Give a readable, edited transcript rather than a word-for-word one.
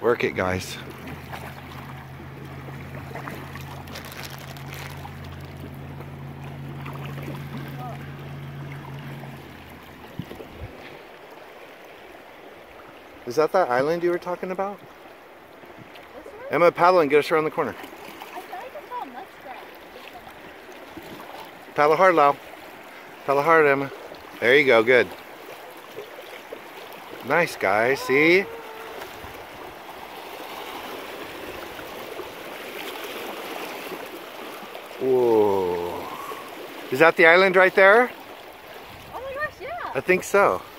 Work it, guys. Is that island you were talking about? Emma, paddle and get us around the corner. I thought I saw a muskrat. Paddle hard, Lau. Paddle hard, Emma. There you go, good. Nice, guys. See? Whoa. Is that the island right there? Oh my gosh, yeah. I think so.